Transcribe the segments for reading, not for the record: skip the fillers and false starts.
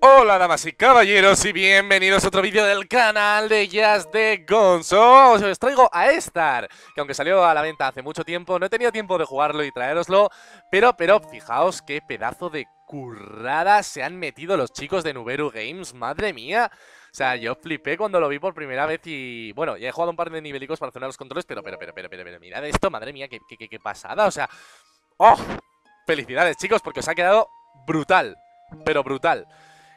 Hola damas y caballeros y bienvenidos a otro vídeo del canal de Just the Gonzo. Os traigo a Star, que aunque salió a la venta hace mucho tiempo, no he tenido tiempo de jugarlo y traeroslo, pero fijaos qué pedazo de currada se han metido los chicos de Nuberu Games, madre mía. O sea, yo flipé cuando lo vi por primera vez y... Bueno, ya he jugado un par de nivelicos para hacer los controles, pero mirad esto, madre mía, qué pasada, o sea... ¡Oh! Felicidades, chicos, porque os ha quedado brutal, pero brutal.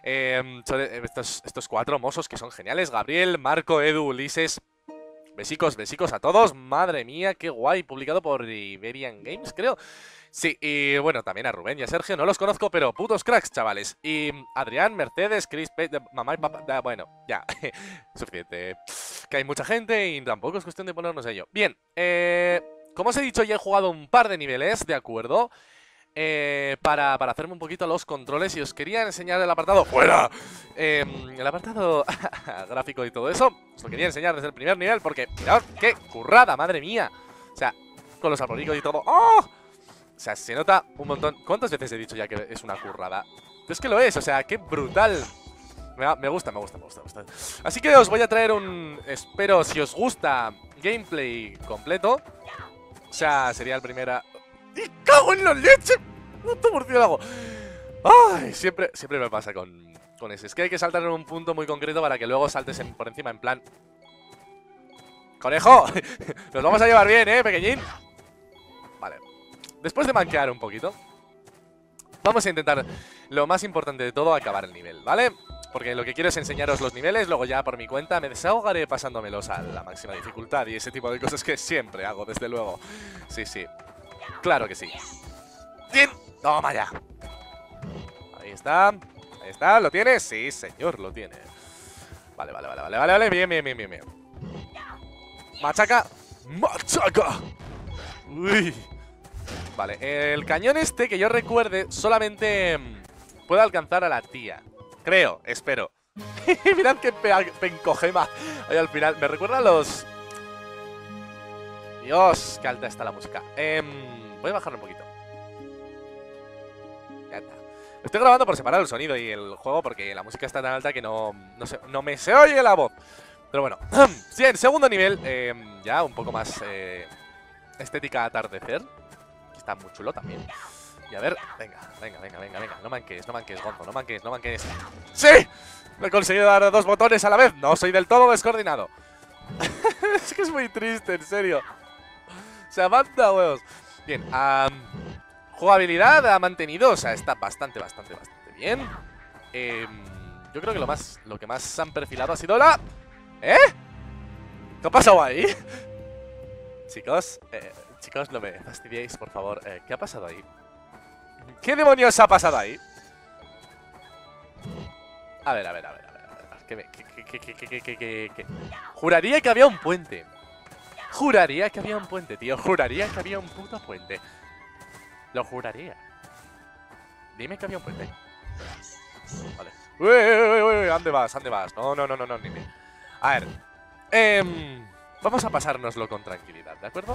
Estos cuatro mozos que son geniales: Gabriel, Marco, Edu, Ulises. Besicos a todos. Madre mía, qué guay. Publicado por Iberian Games, creo. Sí, y bueno, también a Rubén y a Sergio. No los conozco, pero putos cracks, chavales. Y Adrián, Mercedes, Chris, mamá y papá. Bueno, ya, suficiente. Que hay mucha gente y tampoco es cuestión de ponernos a ello. Bien, como os he dicho, ya he jugado un par de niveles, ¿de acuerdo? Para hacerme un poquito los controles y os quería enseñar el apartado ¡fuera! El apartado gráfico y todo eso. Os lo quería enseñar desde el primer nivel porque mirad qué currada, madre mía. O sea, con los arbolicos y todo. ¡Oh! O sea, se nota un montón. ¿Cuántas veces he dicho ya que es una currada? Pero es que lo es, o sea, qué brutal. Me gusta. Así que os voy a traer un... Espero, si os gusta, gameplay completo. O sea, sería el primera... ¡Y cago en la leche! ¡Puto murciélago! ¡Ay! Siempre me pasa con ese. Es que hay que saltar en un punto muy concreto para que luego saltes por encima, en plan... ¡Conejo! Nos vamos a llevar bien, pequeñín. Vale. Después de manquear un poquito, vamos a intentar, lo más importante de todo, acabar el nivel, ¿vale? Porque lo que quiero es enseñaros los niveles. Luego ya por mi cuenta me desahogaré pasándomelos a la máxima dificultad y ese tipo de cosas que siempre hago, desde luego. Sí. Claro que sí. ¡Bien! ¡Toma ya! Ahí está, ¿lo tienes? Sí, señor, lo tiene. Vale. Bien. Machaca. Uy. Vale, el cañón este, que yo recuerde, solamente puede alcanzar a la tía. Creo, espero. Mirad qué pencogema ahí al final. Me recuerda a los... Dios, qué alta está la música. Voy a bajarlo un poquito. Ya está. Estoy grabando por separar el sonido y el juego porque la música está tan alta que no me se oye la voz. Pero bueno. Sí, en segundo nivel, ya un poco más estética atardecer. Aquí está muy chulo también. Y a ver, venga. No manques, Gonzo, no manques. ¡Sí! Me he conseguido dar dos botones a la vez. No soy del todo descoordinado. Es que es muy triste, en serio. Se manda huevos. Bien, jugabilidad ha mantenido, o sea, está bastante bien. Yo creo que lo que más han perfilado ha sido la... ¿Eh? ¿Qué ha pasado ahí? Chicos, no me fastidiéis, por favor. ¿Qué ha pasado ahí? ¿Qué demonios ha pasado ahí? A ver. ¿Qué? Juraría que había un puente. Juraría que había un puente, tío. Juraría que había un puto puente. Lo juraría. Dime que había un puente. Vale. Uy, ¿dónde vas? No. Ni. A ver. Vamos a pasárnoslo con tranquilidad, ¿de acuerdo?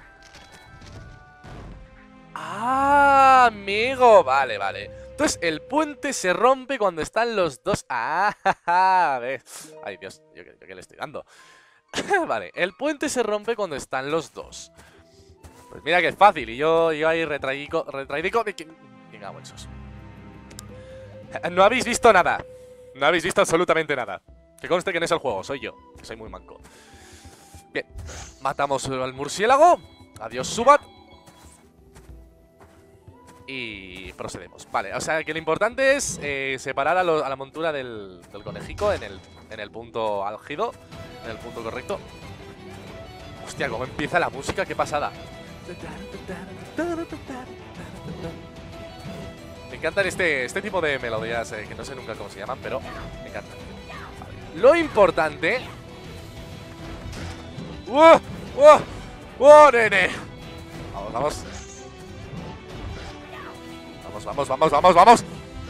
¡Ah, amigo! Vale. Entonces, el puente se rompe cuando están los dos... ¡Ah! ¿Ves? Ay, Dios, ¿yo qué le estoy dando? Vale, el puente se rompe cuando están los dos. Pues mira que es fácil. Y yo ahí retraidico de que... Venga, bolsos. No habéis visto nada. No habéis visto absolutamente nada. Que conste que no es el juego, soy yo, que soy muy manco. Bien, matamos al murciélago. Adiós, Subat. Y procedemos. Vale, o sea que lo importante es separar a la montura del conejico en el punto álgido. En el punto correcto. Hostia, cómo empieza la música, qué pasada. Me encantan este tipo de melodías que no sé nunca cómo se llaman, pero me encantan. Vale. Lo importante... ¡Wow, nene! Vamos.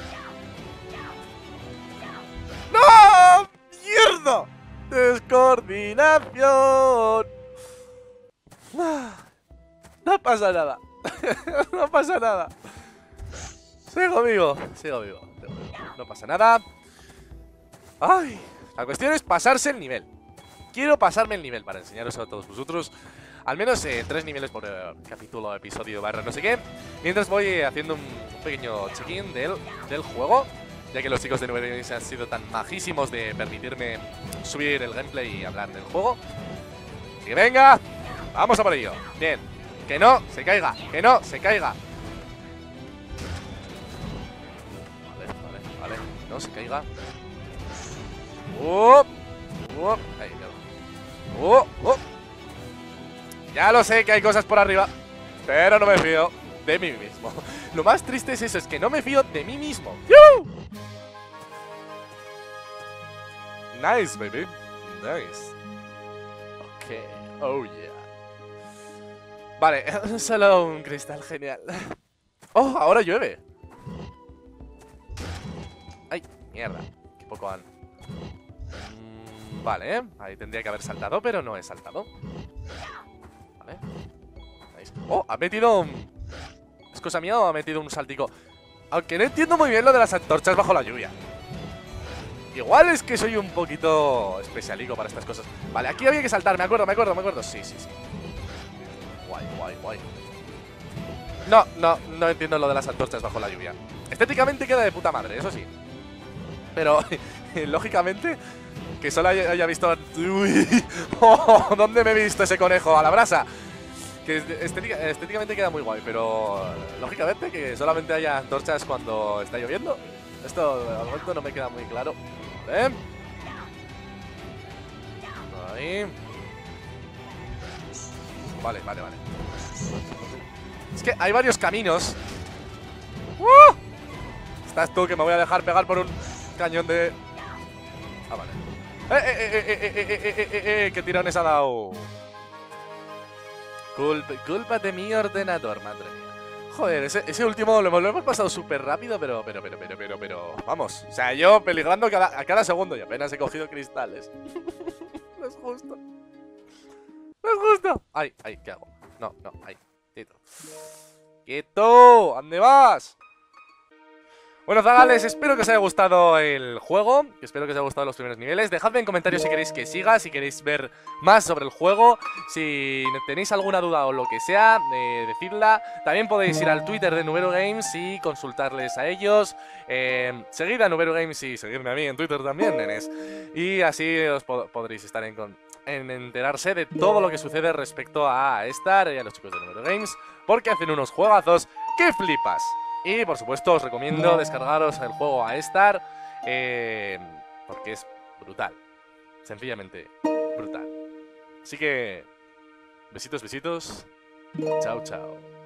¡No! ¡Mierda! Descoordinación. No pasa nada. No pasa nada. Sigo vivo. no pasa nada. Ay, la cuestión es pasarse el nivel. Quiero pasarme el nivel para enseñaros a todos vosotros. Al menos 3 niveles por capítulo, episodio, barra no sé qué. Mientras voy haciendo un pequeño check-in del juego, ya que los chicos de Nuevo Games han sido tan majísimos de permitirme subir el gameplay y hablar del juego. Así que venga, vamos a por ello. Bien, que no se caiga, que no se caiga. Vale, no se caiga. Ahí, ya lo sé que hay cosas por arriba, pero no me fío de mí mismo. Lo más triste es eso, es que no me fío de mí mismo. ¡Yu! Nice, baby. Nice. Ok, oh yeah. Vale, solo un cristal genial. Oh, ahora llueve. Ay, mierda. Qué poco han. Vale, ahí tendría que haber saltado, pero no he saltado. Vale. Oh, ha metido... ¿Es cosa mía o ha metido un saltico? Aunque no entiendo muy bien lo de las antorchas bajo la lluvia. Igual es que soy un poquito especialico para estas cosas. Vale, aquí había que saltar, me acuerdo. Sí. Guay. No entiendo lo de las antorchas bajo la lluvia. Estéticamente queda de puta madre, eso sí. Pero, lógicamente, que solo haya visto... Uy, oh, ¿dónde me he visto ese conejo? A la brasa. Que estéticamente queda muy guay, pero lógicamente que solamente haya antorchas cuando está lloviendo. Esto al momento no me queda muy claro. ¿Vale? Ahí. Vale. Es que hay varios caminos. Estás tú que me voy a dejar pegar por un cañón de... Ah, vale. ¿Qué tirones ha dado? Culpa de mi ordenador, madre mía. Joder, ese último lo hemos pasado súper rápido, pero... Vamos, o sea, yo peligrando a cada segundo y apenas he cogido cristales. No es justo. No es justo. Ay, ¿qué hago? No, ahí. ¡Quieto! ¿Dónde vas? Bueno, zagales, espero que os haya gustado el juego, espero que os haya gustado los primeros niveles. Dejadme en comentarios si queréis que siga, si queréis ver más sobre el juego, si tenéis alguna duda o lo que sea, decidla. También podéis ir al Twitter de Nubero Games y consultarles a ellos. Seguid a Nubero Games y seguidme a mí en Twitter también, nenes. Y así os podréis estar en enterarse de todo lo que sucede respecto a Star y a los chicos de Nubero Games, porque hacen unos juegazos que flipas. Y por supuesto os recomiendo descargaros el juego a Star, porque es brutal, sencillamente brutal. Así que besitos, chao.